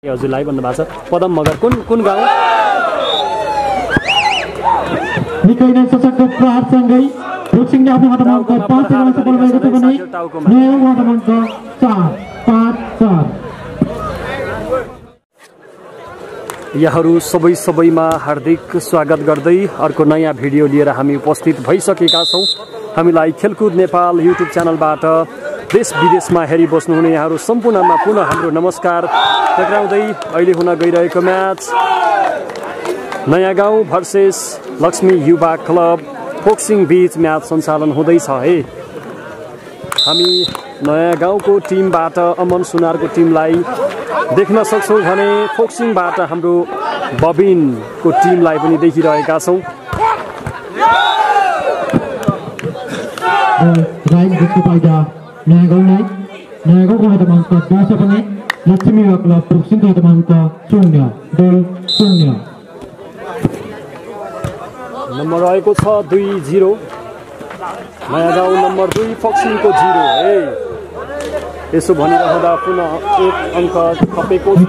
हजुरलाई भन्नुभएको छ पदम मगर कुन गाउँ निकै नै सशक्त प्रहारसँगै रुक्सिङले आफ्नो हातमा 5 रन सफल भएको छ भने नयाँ हातमा 4-5-4 यहाँहरू सबैमा हार्दिक स्वागत गर्दै अर्को नयाँ भिडियो लिएर हामी उपस्थित भइसकेका छौं। हामीलाई खेलकुद नेपाल युट्युब च्यानलबाट देश विदेशमा हेरिबस्नुहुने यहाँहरू सम्पूर्णमा पुनः हाम्रो नमस्कार टक्राउँदै अहिले हुन गइरहेको म्याच नयाँ गाउँ भर्सेस लक्ष्मी युवा क्लब फोक्सिङ बीच म्याच सञ्चालन हुँदैछ है। हामी नयाँ गाउँको टिमबाट अमन सुनारको टिमलाई देख्न सक्छौं भने फोक्सिङबाट हाम्रो बबिनको टिमलाई पनि देखिरहेका छौं। राइट जितको फाइदा नयाँ गाउँको क्रमांक 10 भने लक्ष्मी युवा क्लब फोक्सिङको क्रमांक 0-0 नम्बर रहेको छ 2-0 नयाँ गाउँ नम्बर 2 फोक्सिङको 0 है। यसो भनिरहँदा पुनः एक अङ्क थपेको छ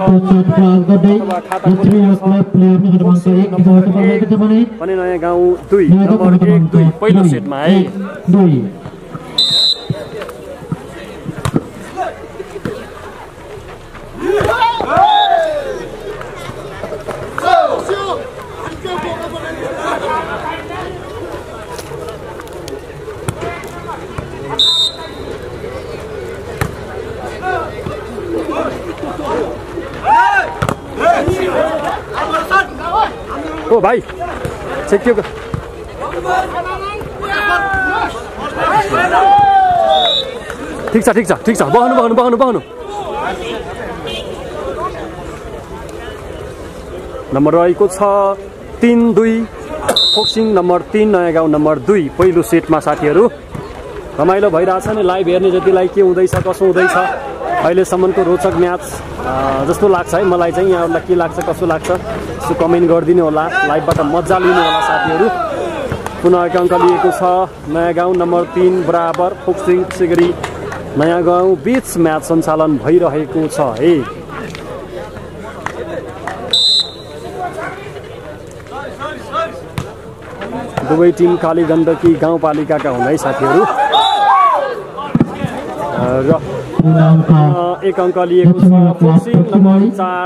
भने नयाँ गाउँ 2 नम्बर 1-2 पहिलो सेटमा है। ओ भाइ चेक्यो ठिक छ बहनु नम्बर रहेको छ 3-2 फोक्सिङ नम्बर 3 नयाँ गाउँ नम्बर 2 पहिलो सेटमा साथीहरू रमाइलो भइरहेछ नि। लाइभ हेर्ने जतिलाई के हुँदैछ कसो हुँदैछ अहिलेसम्मको रोचक म्याच जस्तो लाग्छ है मलाई चाहिँ। यहाँहरूलाई के लाग्छ कसो लाग्छ यसो कमेन्ट गरिदिनु होला, लाइभबाट मजा लिनु होला साथीहरू। पुनः एक अङ्क लिएको छ नयाँ गाउँ नम्बर 3 बराबर फोक्सिङ सिगरी नयाँ गाउँ बीच म्याच सञ्चालन भइरहेको छ है। दुवै टिम काली गण्डकी गाउँपालिकाका हुन् है साथीहरू र एक अङ्क लिएको छ फोक्सिङ नम्बर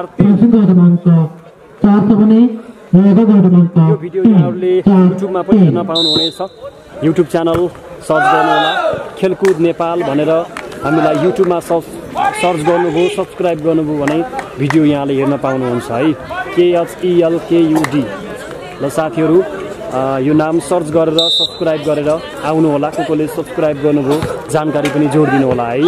4 भने यो भिडियो यहाँहरूले युट्युबमा पनि हेर्न पाउनुहुनेछ। युट्युब च्यानल सर्च गर्नुहोला खेलकुद नेपाल भनेर हामीलाई युट्युबमा सर्च गर्नुभयो सब्सक्राइब गर्नुभयो भने भिडियो यहाँले हेर्न पाउनुहुन्छ है। KHELKUD ल साथीहरू यो नाम सर्च गरेर सब्सक्राइब गरेर आउनु होला। कसले सब्सक्राइब गर्नुभयो जानकारी पनि जोडिदिनु होला है।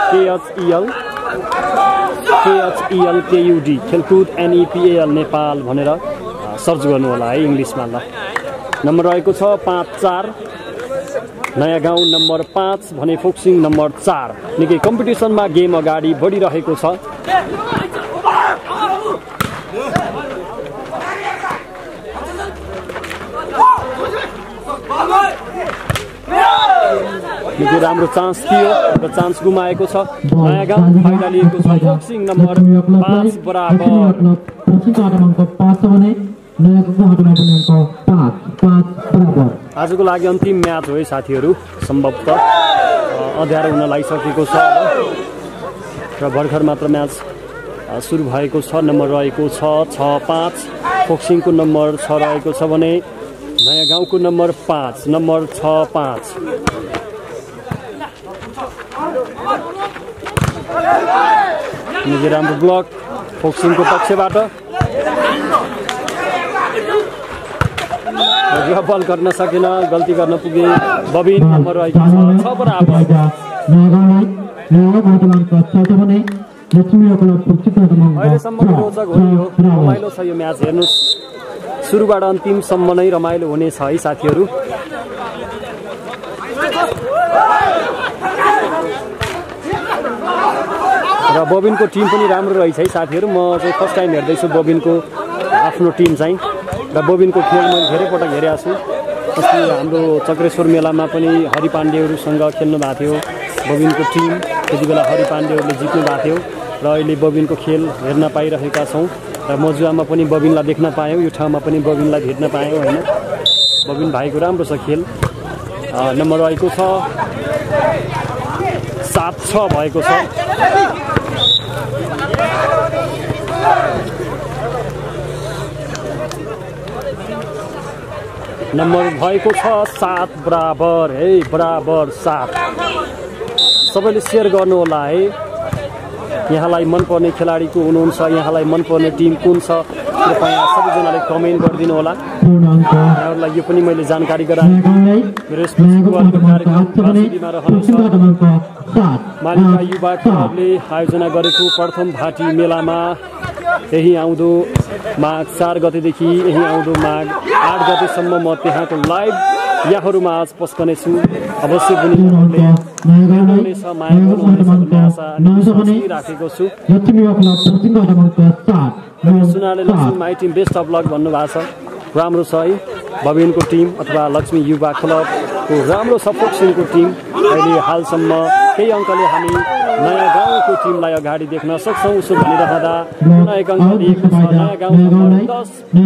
KHELKUD खेलकुद NEPAL नेपाल भनेर सर्च गर्नु होला है इङ्ग्लिसमा ल। नम्बर रहेको छ 5-4 नयाँ गाउँ नम्बर 5 भने फोक्सिङ नम्बर 4 निकै कम्पिटिसनमा गेम अगाडि बढिरहेको छ। निकै राम्रो चान्स थियो र चान्स गुमाएको छ नयाँ गाउँ। फाइदा लिएको छ फोक्सिङ नम्बर 5 बराबर आजको लागि अन्तिम म्याच हो है साथीहरू। सम्भवतः अँध्यारो हुन लागिसकेको छ र भर्खर मात्र म्याच सुरु भएको छ। नम्बर रहेको छ 6-5 फोक्सिङको नम्बर 6 रहेको छ भने नयाँ गाउँको नम्बर 5 नम्बर 6-5 निकै राम्रो ब्लक फोक्सिङको पक्षबाट बल गर्न सकेन, गल्ती गर्न पुगे बबिन। नम्बर रहेको छ 6 बराबर अहिलेसम्मको रोचक हो यो रमाइलो छ यो म्याच हेर्नुहोस् सुरुबाट अन्तिमसम्म नै रमाइलो हुनेछ है साथीहरू। र बबिनको टिम पनि राम्रो रहेछ है साथीहरू। म चाहिँ फर्स्ट टाइम हेर्दैछु बबिनको आफ्नो टिम चाहिँ र बबिनको खेल मैले धेरै पटक हेरेको छु। जस्तै हाम्रो चक्रेश्वर मेलामा पनि हरि पाण्डेहरूसँग खेल्नु भएको थियो बबिनको टिम। त्यति बेला हरि पाण्डेहरूले जित्नु भएको थियो र अहिले बबिनको खेल हेर्न पाइरहेका छौँ र मजुवामा पनि बबिनलाई देख्न पायौँ, यो ठाउँमा पनि बबिनलाई भेट्न पायौँ होइन। बबिन भाइको राम्रो छ खेल। नम्बर रहेको छ 7-6 भएको छ। नम्बर भएको छ 7 बराबर है, बराबर 7। सबैले सेयर गर्नु होला है। यहाँलाई मनपर्ने खेलाडीको हुनुहुन्छ, यहाँलाई मनपर्ने टिम कुन छ, कृपया सबैजनाले कमेन्ट गरिदिनु होला। यहाँहरूलाई यो पनि मैले जानकारी गराएँ। मेरो मालिका युवा क्लबले आयोजना गरेको प्रथम भाटी मेलामा यही आउँदो माघ 4 गतेदेखि यही आउँदो माघ 8 गतेसम्म म त्यहाँको लाइभ यहाँहरूमा आज पस्कनेछु। अवश्य पनि हुनेछ, माया गर्नुहुनेछ भन्ने आशा राखेको छु। सुनाले Laxmi my team best of luck भन्नुभएको छ। राम्रो छ है। बबिनको टिम अथवा लक्ष्मी युवा क्लबको राम्रो छ। फोक्सिङको टिम अहिले हालसम्म केही अङ्कले हामी नयाँ गाउँको टिमलाई अगाडि देख्न सक्छौँ। उसो भनिरहँदा पुनः एक अङ्क दिएको छ। नयाँ गाउँ नम्बर 10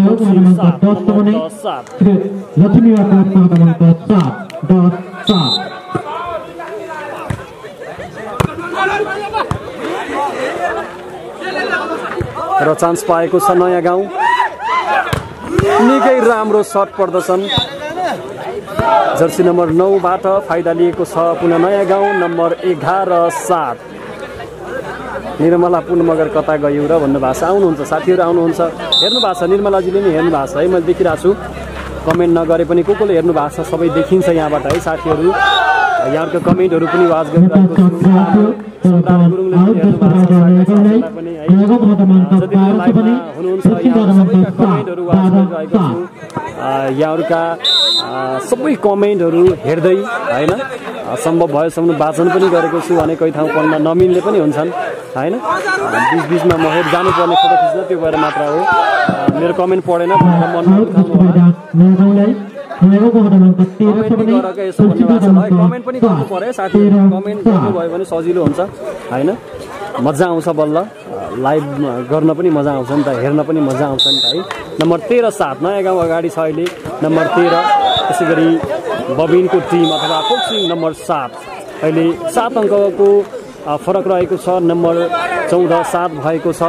र चान्स पाएको छ नयाँ गाउँ। निकै राम्रो सर्ट प्रदर्शन जर्सी नम्बर 9 बाट फाइदा लिएको छ पुनः नयाँ गाउँ नम्बर 11-7। निर्मला पुन मगर कता गयो र भन्नुभएको छ। आउनुहुन्छ साथीहरू, आउनुहुन्छ। हेर्नु भएको छ निर्मलाजीले नि हेर्नु भएको छ है। मैले देखिरहेको छु। कमेन्ट नगरे पनि को कोले हेर्नु भएको छ सबै देखिन्छ यहाँबाट है साथीहरू। यहाँको कमेन्टहरू पनि वाच गरिरहेको छु। गुरुङले पनि हेर्नु भएको छ पनि है। जति लाइभमा हुनुहुन्छ यहाँ सबैका कमेन्टहरू वाच गरिरहेको छु। यहाँहरूका सबै कमेन्टहरू हेर्दै होइन सम्भव भएसम्म वाचन पनि गरेको छु। भने कोही ठाउँ पढ्न नमिल्ने पनि हुन्छन् होइन। बिचबिचमा म हेर जानुपर्ने फोटो खिच्न त्यो भएर मात्र हो। मेरो कमेन्ट पढेन भनेर मन नउठाउनु होला। कमेन्ट पनि गर्नु पर्यो साथीहरू। कमेन्ट गर्नुभयो भने सजिलो हुन्छ होइन। मजा आउँछ बल्ल लाइभ गर्न पनि मजा आउँछ नि त, हेर्न पनि मजा आउँछ नि त है। नम्बर 13-7 नयाँ गाउँ अगाडि छ अहिले नम्बर 13। त्यसै गरी बबिनको टिम अथवा फोक्सिङ नम्बर 7 अहिले 7 अङ्कको फरक रहेको छ। नम्बर 14-7 भएको छ।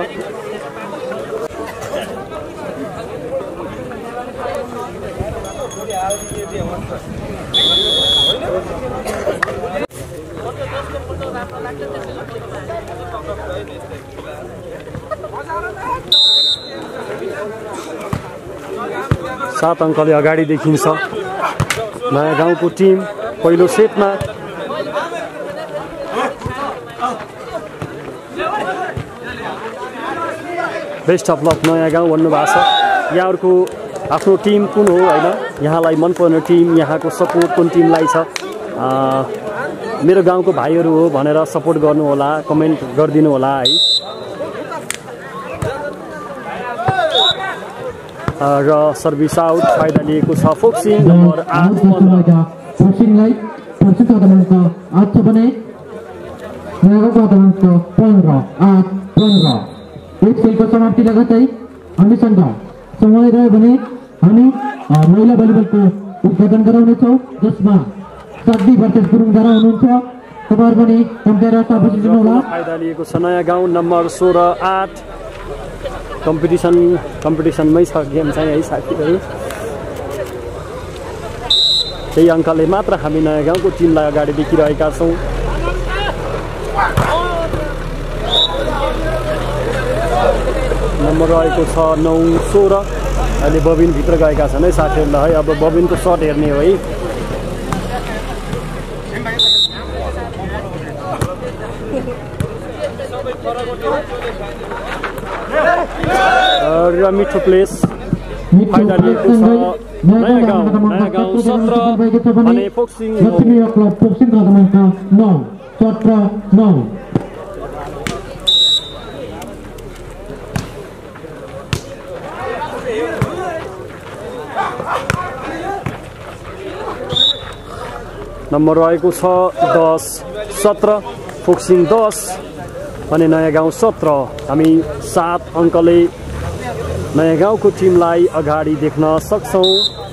सात अङ्कले अगाडि देखिन्छ नयाँ गाउँको टिम पहिलो सेटमा। बेस्ट अफ लक नयाँ गाउँ भन्नुभएको छ। यहाँहरूको आफ्नो टिम कुन हो होइन, यहाँलाई मनपर्ने टिम, यहाँको सपोर्ट कुन टिमलाई छ, मेरो गाउँको भाइहरू हो भनेर सपोर्ट गर्नु होला, कमेन्ट गरिदिनु होला है। र सर्भिस आउट फाइदा लिएको छ फोक्सिङ नम्बर 8। फोक्सिङलाई फोक्सिङ क्रमाङ्क 8 छ भने नयाँ क्रमाङ्क 15-8-15। एक खेलको समाप्ति लगतै हामीसँग समय रह्यो भने हामी महिला भलिबलको उद्घाटन गराउनेछौँ, जसमा साध्वी वर्सेस गुरुङ धारा हुनुहुन्छ। तपाईँहरू पनि कम्पेयर साबिसिनु होला। फाइदा लिएको छ नयाँ गाउँ नम्बर 16-8। कम्पिटिसनमै छ गेम चाहिँ है साथीहरू। केही अङ्कले मात्र हामी नयाँ गाउँको टिमलाई अगाडि देखिरहेका छौँ। नम्बर रहेको छ 9-16। अहिले बबिन भित्र गएका छन् है साथीहरूलाई। अब बबिनको सर्ट हेर्ने हो है। र मिठो प्लेस फाइदा लिएको छ नयाँ गाउँ 17 अनि फोक्सिङ क्रमाङ्क 9-17-9। नम्बर रहेको छ 10-17 फोक्सिङ 10 अनि नयाँ गाउँ 17। हामी 7 अङ्कले नयाँ गाउँको टिमलाई अगाडि देख्न सक्छौँ।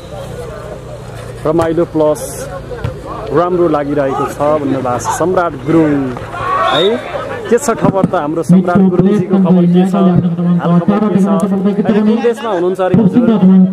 रमाइलो प्लस राम्रो लागिरहेको छ भन्नुभएको छ सम्राट गुरुङ है। के छ खबर त हाम्रो सम्राट गुरुङजीको खबर के छ? हाल खबर के छ? अहिले कुन देशमा हुनुहुन्छ अरे हजुर?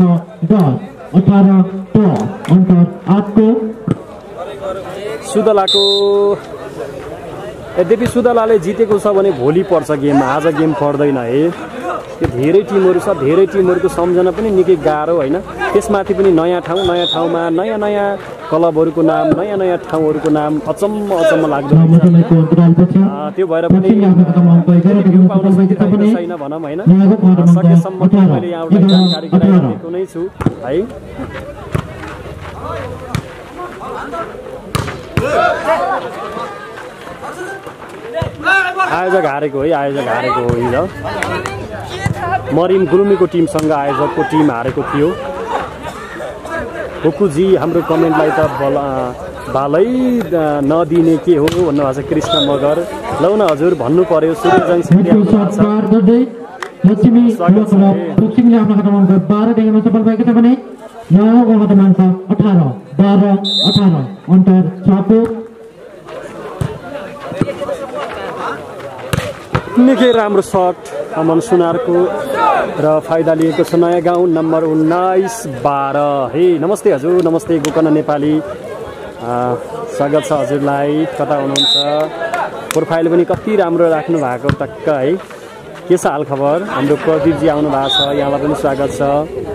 सुदलाको यद्यपि सुदलाले जितेको छ भने भोलि पर्छ गेम, आज गेम पर्दैन है। यो धेरै टिमहरू छ, धेरै टिमहरूको सम्झना पनि निकै गाह्रो होइन। त्यसमाथि पनि नयाँ ठाउँमा नयाँ क्लबहरूको नाम, नयाँ ठाउँहरूको नाम अचम्म लाग्दो त्यो भएर पनि छैन भनौँ होइन। सकेसम्म मैले यहाँबाट जानकारी गराइदिएको नै छु है। आयोजक हारेको है, आयोजक हारेको हो हिजो। मरिम गुरुमीको टिमसँग आयोजकको टिम हारेको थियो। हुकुजी हाम्रो कमेन्टलाई त भालै नदिने के हो भन्नुभएको छ कृष्ण मगर। लौ न हजुर भन्नु पर्यो। सूर्यजङ सिंहले निकै राम्रो सट अमन सुनारको र फाइदा लिएको छ नयाँ गाउँ नम्बर 19-12। हे नमस्ते हजुर, नमस्ते गोकर्ण नेपाली, स्वागत छ हजुरलाई। कता हुनुहुन्छ? प्रोफाइल पनि कति राम्रो राख्नु भएको टक्क है। के छ हाल खबर? हाम्रो प्रदीपजी आउनु भएको छ, यहाँलाई पनि स्वागत छ।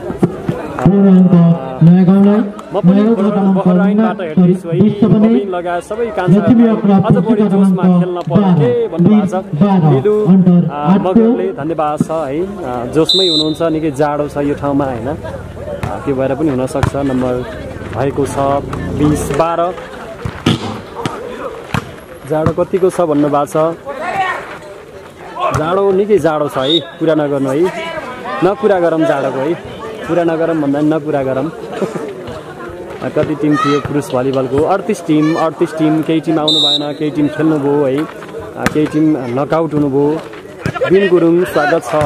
म पनि बहराइनबाट हेर्दैछु है। बबिन लगायत सबै कान्छा अझ बढी जोसमा खेल्न पर्ने भन्नुभएको छ लिलु मगरले। धन्यवाद छ है, जोसमै हुनुहुन्छ। निकै जाडो छ यो ठाउँमा होइन, त्यो भएर पनि हुनसक्छ। नम्बर भएको छ 20-12। जाडो कतिको छ भन्नुभएको छ? जाडो निकै जाडो छ है, कुरा नगर्नु है, नकुरा गरौँ जाडोको है। कुरा नगरौँ भन्दा नकुरा गरौँ। कति टिम थियो पुरुष भलिबलको? 38 टिम। केही टिम आउनु भएन, केही टिम खेल्नुभयो है, केही टिम नकआउट हुनुभयो। बिन गुरुङ स्वागत छ।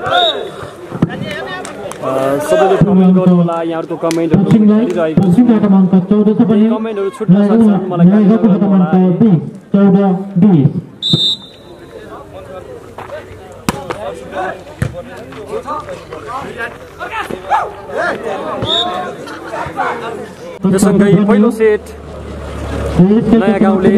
सबैले कमेन्ट गर्नु होला। यहाँहरूको कमेन्टहरू हेरिरहेको छु। कमेन्टहरू छुट्न सक्छन्, मलाई गाली गर्नु होला। त्यससँगै पहिलो सेट नयाँ गाउँले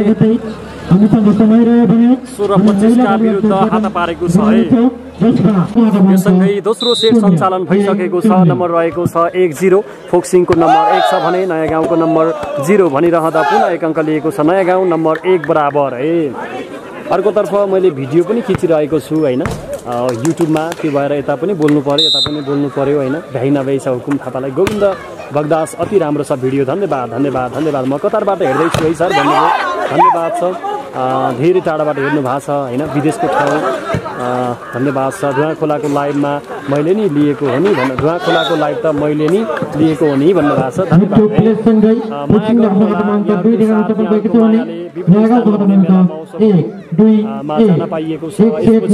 16-25 का विरुद्ध हात पारेको छ है। त्यससँगै दोस्रो सेट सञ्चालन भइसकेको छ। नम्बर रहेको छ 1-0। फोक्सिङको नम्बर 1 छ भने नयाँ गाउँको नम्बर 0 भनिरहँदा पुनः 1 अङ्क लिएको छ नयाँ गाउँ नम्बर 1 बराबर है। अर्कोतर्फ मैले भिडियो पनि खिचिरहेको छु होइन युट्युबमा, त्यो भएर यता पनि बोल्नु पर्यो होइन। भ्याइ नभ्याइ छ हुकुम थापालाई। गोविन्द बगदास अति राम्रो छ भिडियो, धन्यवाद। म कतारबाट हेर्दैछु है सर भन्नुभयो, धन्यवाद छ। धेरै टाढाबाट हेर्नु भएको छ होइन, विदेशको ठाउँ, धन्यवाद छ। धुवा खोलाको लाइभमा मैले नि लिएको हो नि धुवा खोलाको लाइभ त मैले नि लिएको हो नि भन्नुभएको छ, धन्यवाद। पाइएको छ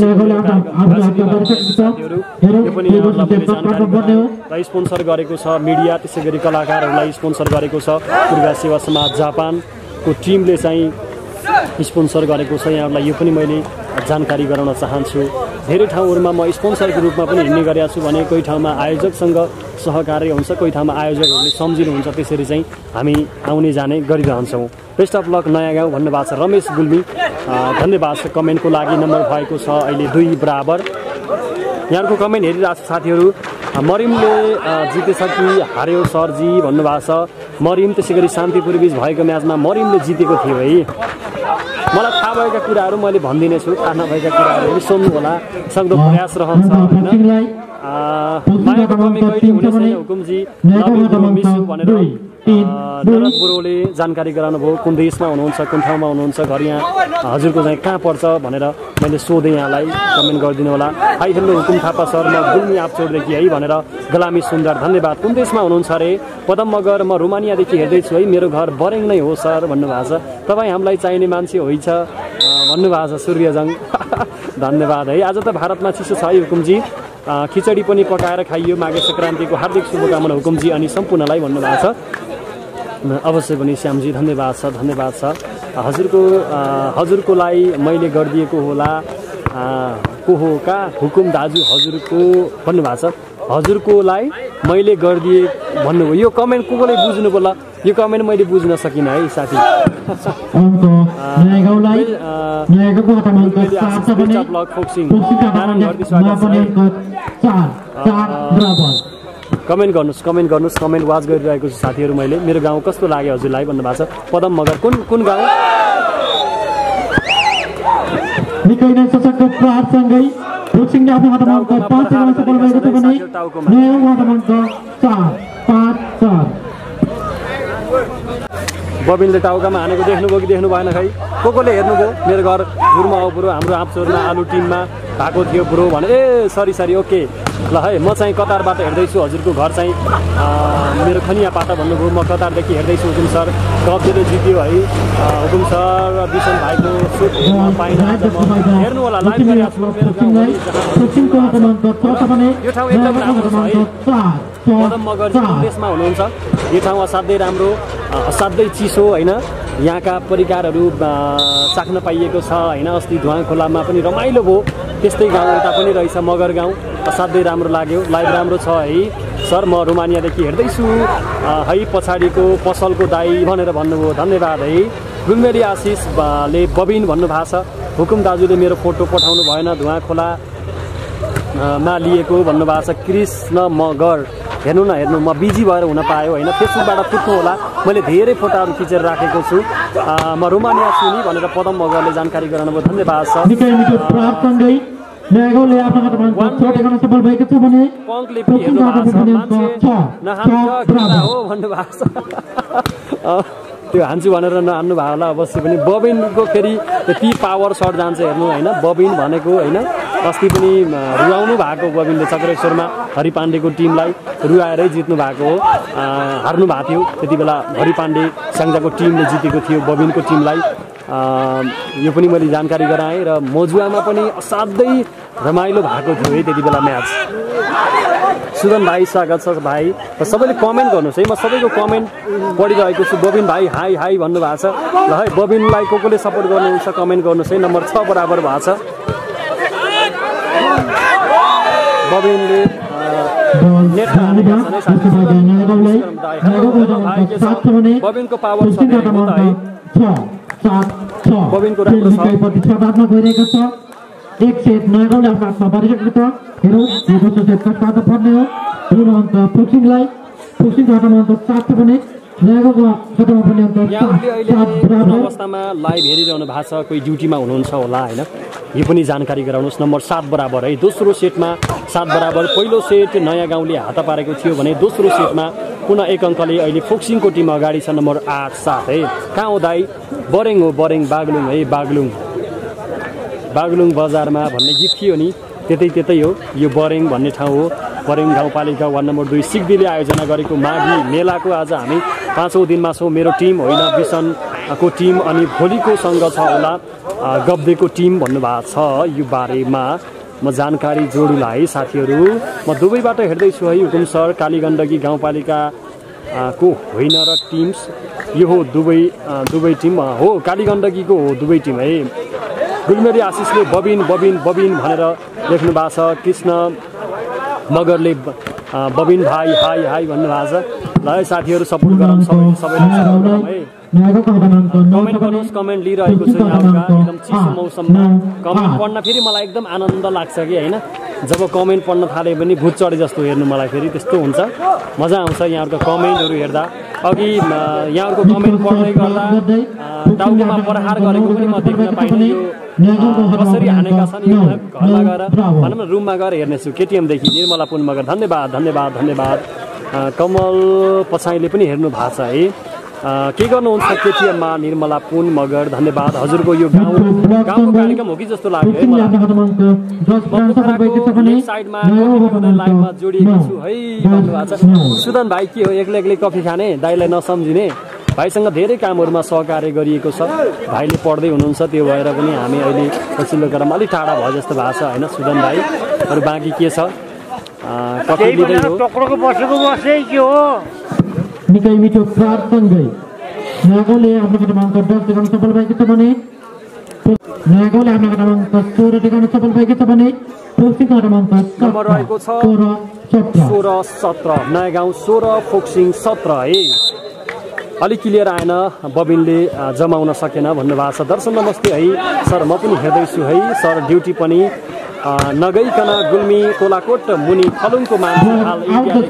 स्पोन्सर गरेको छ मिडिया, त्यसै गरी कलाकारहरूलाई स्पोन्सर गरेको छ पूर्वा सेवा समाज जापानको टिमले चाहिँ स्पोन्सर गरेको छ। यहाँहरूलाई यो पनि मैले जानकारी गराउन चाहन्छु। धेरै ठाउँहरूमा म स्पोन्सरको रूपमा पनि हिँड्ने गरेको छु भने कोही ठाउँमा आयोजकसँग सहकार्य हुन्छ, कोही ठाउँमा आयोजकहरूले सम्झिनुहुन्छ, त्यसरी चाहिँ हामी आउने जाने गरिरहन्छौँ। बेस्ट अफ लक नयाँ गाउँ भन्नुभएको छ रमेश गुल्मी, धन्यवाद छ कमेन्टको लागि। नम्बर भएको छ अहिले 2 बराबर। यहाँको कमेन्ट हेरिरहेको छ साथीहरू। मरिमले जितेछ कि हार्यो सरजी भन्नुभएको छ। मरिम त्यसै गरी शान्तिपुर बीच भएको म्याचमा मरिमले जितेको थियो है। मलाई थाहा भएका कुराहरू मैले भन्दिने छु, थाहा नभएका कुराहरू पनि सुन्नु होला, सक्दो प्रयास रहन्छ होइन। मायाको कमी कहिले हुने छैन हुकुमजी, मिसु भनेर नरद बुढोले जानकारी गराउनु भयो। कुन देशमा हुनुहुन्छ, कुन ठाउँमा हुनुहुन्छ, घर यहाँ हजुरको चाहिँ कहाँ पर्छ भनेर मैले सोधेँ। यहाँलाई कमेन्ट गरिदिनु होला। हाई हेलो हुकुम थापा सर, म गुल्मी आपचौरदेखि है भनेर गलामी सुन्दर, धन्यवाद। कुन देशमा हुनुहुन्छ अरे? पदम मगर, म रोमानियादेखि हेर्दैछु है, मेरो घर बरेङ नै हो सर भन्नुभएको छ। तपाईँ हामीलाई चाहिने मान्छे होइन भन्नुभएको छ सूर्यजङ। धन्यवाद है। आज त भारतमा चिसो छ है हुकुमजी, खिचडी पनि पकाएर खाइयो, माघे सङ्क्रान्तिको हार्दिक शुभकामना हुकुमजी अनि सम्पूर्णलाई भन्नुभएको छ। अवश्य पनि श्यामजी धन्यवाद छ, धन्यवाद छ। हजुरको लागि मैले गरिदिएको होला को हो का हुकुम दाजु हजुरको भन्नुभएको छ। हजुरकोलाई मैले गरिदिए भन्नुभयो, यो कमेन्ट कोले बुझ्नु पर्ला, यो कमेन्ट मैले बुझ्न सकिनँ है साथी। कमेन्ट गर्नुहोस्, कमेन्ट वाच गरिरहेको छु साथीहरू मैले। मेरो गाउँ कस्तो लाग्यो हजुरलाई भन्नुभएको छ। पदम मगर कुन गाउँ? निकै नै सशक्त प्रहारसँगै बोक्सिङले आफ्नो हातमा 5 रन सफल भएको छ भने नयाँ हातमा 4-5-4 बबिनले टाउकामा हानेको देख्नुभयो कि देख्नु भएन खै? कोले हेर्नुभयो? मेरो घर झुरमा हो ब्रो, हाम्रो आफचोरमा आलु टिममा भएको थियो ब्रो भने। ए सरी ओके ल है, म चाहिँ कतारबाट हेर्दैछु, हजुरको घर चाहिँ मेरो खनिया पाटा भन्नुभयो। म कतारदेखि हेर्दैछु हुकुम सर, कपले जित्यो है हुकुम सर। विशन भाइको सुट हेर्न पाइन, हेर्नु होला लाइभ गरिरहेको छु मेरो गाउँभरि। यो ठाउँ एकदम राम्रो छ है, पदम मगरजी देशमा हुनुहुन्छ। यो ठाउँ असाध्यै राम्रो, असाध्यै चिसो होइन, यहाँका परिकारहरू चाख्न पाइएको छ होइन। अस्ति धुवाँ खोलामा पनि रमाइलो भयो, त्यस्तै गाउँ यता पनि रहेछ मगर गाउँ, असाध्यै राम्रो लाग्यो। लाइभ राम्रो छ है सर, म रोमानियादेखि हेर्दैछु है, पछाडिको पसलको दाई भनेर भन्नुभयो, धन्यवाद है। गुलमेरी आशिषले बबिन भन्नुभएको छ। हुकुम दाजुले मेरो फोटो पठाउनु भएन, धुवाँ खोलामा लिएको भन्नुभएको छ। कृष्ण मगर हेर्नु न, हेर्नु म बिजी भएर हुन पायो होइन, फेसबुकबाट फुट्नु होला, मैले धेरै फोटोहरू खिचेर राखेको छु। म रोमानिया छु नि भनेर पदम मगरले जानकारी गराउनुभयो, धन्यवाद छ। पङ्कले पनि हेर्नु भएको छ, मान्छे नहान्छ हो भन्नुभएको छ। त्यो हान्छु भनेर नहान्नु भयो होला अवश्य पनि। बबिनको फेरि यति पावर सर्ट जान्छ हेर्नु होइन, बबिन भनेको होइन, अस्ति पनि रुवाउनु भएको बबिनले चक्रेश्वरमा हरिपाण्डेको टिमलाई रुवाएरै जित्नु भएको हो, हार्नु भएको थियो त्यति बेला। हरिपाण्डे स्याङ्जाको टिमले जितेको थियो बबिनको टिमलाई, यो पनि मैले जानकारी गराएँ। र मोजुवामा पनि असाध्यै रमाइलो भएको थियो है त्यति बेला म्याच। सुदन भाइ स्वागत छ भाइ, र सबैले कमेन्ट गर्नुहोस् है, म सबैको कमेन्ट पढिरहेको छु। बबिन भाइ हाई हाई भन्नुभएको छ ल है, बबिनलाई कोले सपोर्ट गर्नुहुन्छ कमेन्ट गर्नुहोस् है। नम्बर 6 बराबर भएको छ। बबिनले नेट हानेका छन् है साथी, बबिनको पावर छ है, बबिनको राम्रो छ। एक सेट नयाँ आफ्नो हातमा पारिसकेको छ। हेरौँ यो दोस्रो सेटका साथ पर्ने हो, पुरो अङ्क फोक्सिङलाई, फोक्सिङको हातमा अङ्क 7 छ भने नयाँको हातमा पनि अङ्क 7 अवस्थामा लाइभ हेरिरहनु भएको छ, कोही ड्युटीमा हुनुहुन्छ होला होइन, यो पनि जानकारी गराउनुहोस्। नम्बर 7 बराबर है, दोस्रो सेटमा 7 बराबर। पहिलो सेट नयाँ गाउँले हात पारेको थियो भने दोस्रो सेटमा पुनः 1 अङ्कले अहिले फोक्सिङको टिम अगाडि छ। नम्बर 8-7 है। कहाँ हो दाइ? बरेङ हो, बरेङ बागलुङ है, बागलुङ बजारमा भन्ने गीत थियो नि, त्यतै हो यो बरेङ भन्ने ठाउँ हो। बरेङ गाउँपालिका वार्ड नम्बर 2 सिक्दीले आयोजना गरेको माघी मेलाको आज हामी 5औं दिनमा छौँ। मेरो टिम होइन विसनको टिम, अनि भोलिको सँग छ होला गब्देको टिम भन्नुभएको छ। यो बारेमा म जानकारी जोडुला है साथीहरू। म दुबईबाट हेर्दैछु है हुकुम सर, कालीगण्डकी गाउँपालिका को होइन र टिम्स यो हो दुबई टिम हो, कालीगण्डकीको हो दुबई टिम है। गुलमेरी आशिषले बबिन भनेर लेख्नु भएको छ। कृष्ण मगरले बबिन भाइ हाई हाई भन्नुभएको छ। ल है साथीहरू सपोर्ट गरौँ, सबैलाई है। कमेन्ट गर्नुहोस्, कमेन्ट लिइरहेको छु यहाँका। एकदम चिसो मौसममा कमेन्ट पढ्न फेरि मलाई एकदम आनन्द लाग्छ कि होइन, जब कमेन्ट पढ्न थाले पनि भूत चढे जस्तो हेर्नु मलाई फेरि त्यस्तो हुन्छ, मजा आउँछ यहाँहरूको कमेन्टहरू हेर्दा। अघि यहाँहरूको कमेन्ट पढ्दै गर्दा टाउकोमा प्रहार गरेको पनि म देख्न पाइनँ। यो कसरी हानेका छन् यो घरमा गएर भनौँ न, रुममा गएर हेर्नेछु। केटिएमदेखि निर्मला पुन मगर धन्यवाद। कमल पछाइले पनि हेर्नु भएको छ है। के गर्नुहुन्छ केटिएममा निर्मला पुन मगर धन्यवाद। हजुरको यो गाउँको कार्यक्रम हो कि जस्तो लाग्यो है मलाई। साइडमा लाइभमा जोडिएको छु है भन्नुभएको छ। सुदन भाइ के हो एक्लै कफी खाने, दाइलाई नसम्झिने भाइसँग धेरै कामहरूमा सहकार्य गरिएको छ। भाइले पढ्दै हुनुहुन्छ, त्यो भएर पनि हामी अहिले पछिल्लो क्रममा अलिक टाढा भयो जस्तो भएको छ होइन। सुदन भाइ अरू बाँकी के छ? कति लिँदै हो? निकै मिठो प्रार्थनदै नागौले आफ्नो क्रमाङ्क 10 टिकाउन सफल भएको छ भने नागौले आफ्नो क्रमाङ्क 16 टिकाउन सफल भएको छ भने फोक्सिङ क्रमाङ्क नम्बर रहेको छ 16-17 नयाँ गाउँ 16 फोक्सिङ 17 है। अलिक क्लियर आएन, बबिनले जमाउन सकेन भन्नुभएको छ। दर्शन नमस्ते है सर, म पनि हेर्दैछु है सर। ड्युटी पनि नगइकन गुल्मी कोलाकोट मुनि थलुङको मान्छे हाल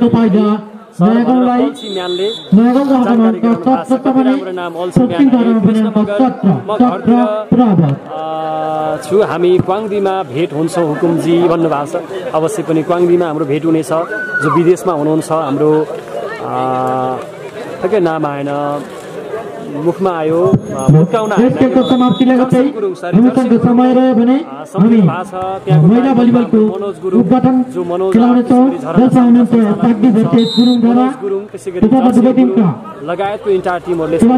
छु। हामी क्वाङदीमा भेट हुन्छौँ हुकुमजी भन्नुभएको छ। अवश्य पनि क्वाङदीमा हाम्रो भेट हुनेछ। जो विदेशमा हुनुहुन्छ हाम्रो ठ्याक्कै नाम आएन, मुखमा आयो, मुक्काउन समाप्ति लगत्तै हामीसँग समय रह्यो भने हामी महिला भलिबलको उद्घाटन खेलाउने छौँ। जसमा हुनुहुन्छ साग्दी भट्टे गुरुङ लगायतको इन्टायर टिमहरूले 7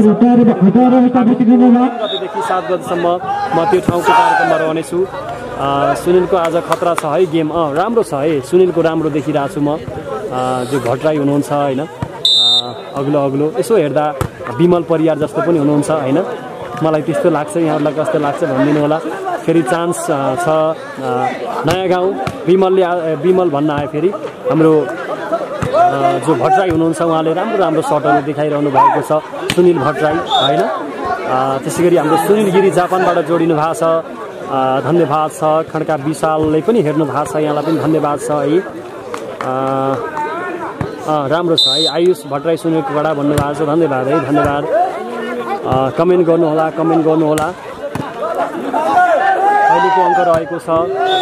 गतेदेखि 7 गतेसम्म म त्यो ठाउँको कार्यक्रममा रहनेछु। सुनिलको आज खतरा छ है गेम, राम्रो छ है। सुनिलको राम्रो देखिरहेको छु म। जो भट्टराई हुनुहुन्छ होइन, अग्लो अग्लो यसो हेर्दा विमल परियार जस्तो पनि हुनुहुन्छ होइन। मलाई त्यस्तो लाग्छ, यहाँहरूलाई कस्तो लाग्छ भनिदिनु होला। फेरि चान्स छ नयाँ गाउँ विमल भन्न आयो। फेरि हाम्रो जो भट्टराई हुनुहुन्छ उहाँले राम्रो राम्रो सटहरू देखाइरहनु भएको छ, सुनिल भट्टराई होइन। त्यसै गरी हाम्रो सुनिल गिरी जापानबाट जोडिनु भएको छ, धन्यवाद छ। खड्का विशालले पनि हेर्नु भएको छ, यहाँलाई पनि धन्यवाद छ है। राम्रो छ है। आयुष भट्टराई सुनिलकोबाट भन्नुभएको छ, धन्यवाद है, धन्यवाद। कमेन्ट गर्नुहोला, कमेन्ट गर्नुहोला। अहिलेको अङ्क रहेको छ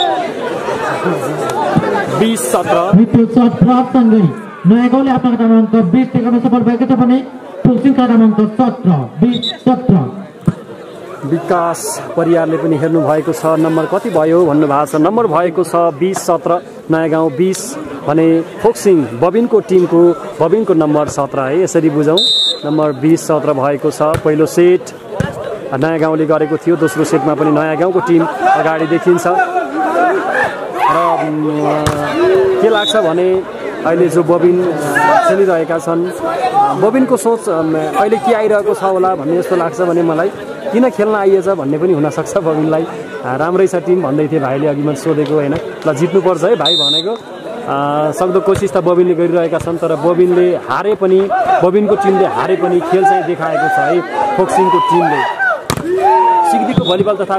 20-17 नयाँ गाउँले आफ्नो क्रमाङ्क 20 टिकाउन सफल भएको छ भने फोक्सिङ क्रमाङ्क 17-20-17। विकास परियारले पनि हेर्नु भएको छ। नम्बर कति भयो भन्नुभएको छ। नम्बर भएको छ 20-17 नयाँ गाउँ 20 भने फोक्सिङ बबिनको टिमको बबिनको नम्बर 17 है। यसरी बुझौँ, नम्बर 20-17 भएको छ। पहिलो सेट नयाँ गाउँले गरेको थियो, दोस्रो सेटमा पनि नयाँ गाउँको टिम अगाडि देखिन्छ। र के लाग्छ भने अहिले जो बबिन खेलिरहेका छन्, बबिनको सोच अहिले के आइरहेको छ होला भन्ने जस्तो लाग्छ भने मलाई। किन खेल्न आइएछ भन्ने पनि हुनसक्छ बबिनलाई। राम्रै छ टिम भन्दै थिए भाइले, अघि मैले सोधेको होइन। ल जित्नुपर्छ है भाइ भनेको। सक्दो कोसिस त बबिनले गरिरहेका छन्, तर बबिनले हारे पनि, बबिनको टिमले हारे पनि खेल चाहिँ देखाएको छ है फोक्सिङको टिमले। सिक्दीको भलिबल तथा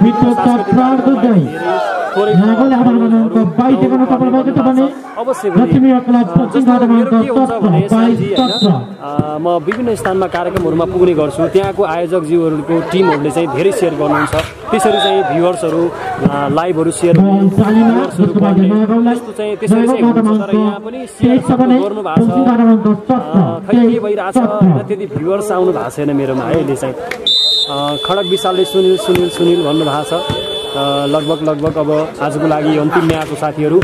म विभिन्न स्थानमा कार्यक्रमहरूमा पुग्ने गर्छु, त्यहाँको आयोजकज्यूहरूको टिमहरूले चाहिँ धेरै सेयर गर्नुहुन्छ। त्यसरी चाहिँ भ्युवर्सहरू लाइभहरू सेयर त्यस्तो चाहिँ त्यसरी चाहिँ हुन्छ। तर यहाँ पनि सेयर गर्नु भएको छ, खै के भइरहेछ होइन, त्यति भ्युवर्स आउनु भएको छैन मेरोमा है अहिले चाहिँ। खडक विशालले सुनिल भन्नुभएको छ। लगभग अब आजको लागि अन्तिम म्याच हो साथीहरू।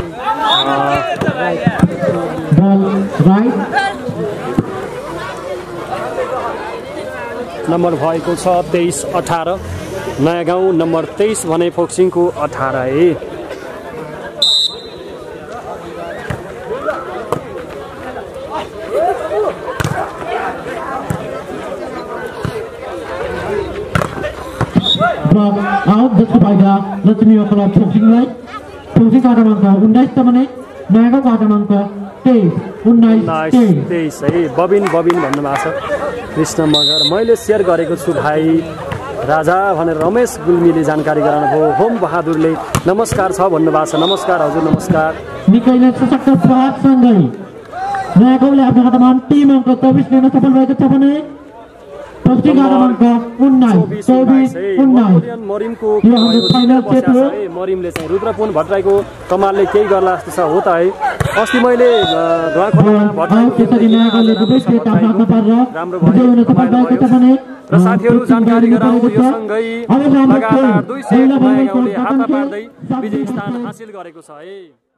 नम्बर भएको छ 23-18 नयाँ गाउँ, नम्बर 23 भने फोक्सिङको 18 है। जसको फाइदा लक्ष्मी क्लब फोक्सिङलाई फोक्सिङ क्रमाङ्क 19 भने नयाँ गाउँको क्रमाङ्क 23 है। बबिन भन्नुभएको छ कृष्ण मगर। मैले सेयर गरेको छु भाइ राजा भनेर रमेश गुल्मीले जानकारी गराउनु भयो। होम बहादुरले नमस्कार छ भन्नुभएको छ। नमस्कार हजुर, नमस्कार। निकैले सशक्त प्रहारसँगै नयाँ गाउँले आफ्नो खातामा टिम अङ्क 24 लिन सफल भएको छ भने फोक्सिङ क्रमाङ्क 19 मरिमले चाहिँ रुद्रपुन भट्टराईको कमालले केही गर्ला जस्तो छ हो त है। अस्ति मैले र साथीहरू जानकारी गराउँ, यो सँगै लगातार 2 सेट नयाँ गाउँले हात पार्दै विजय स्थान हासिल गरेको छ है।